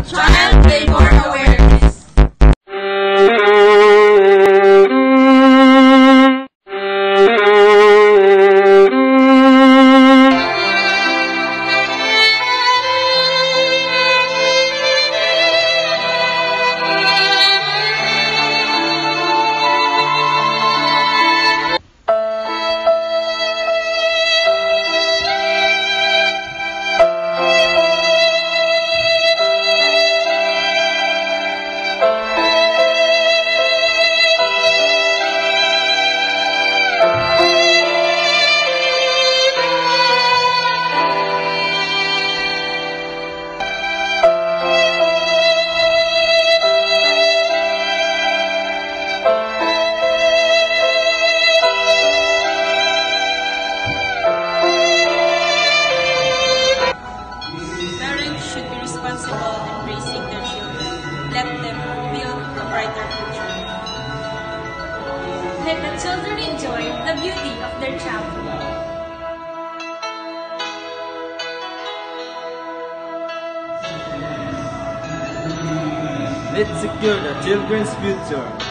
Child labor awareness. Parents should be responsible in raising their children. Let them build a brighter future. Let the children enjoy the beauty of their childhood. Let's secure the children's future.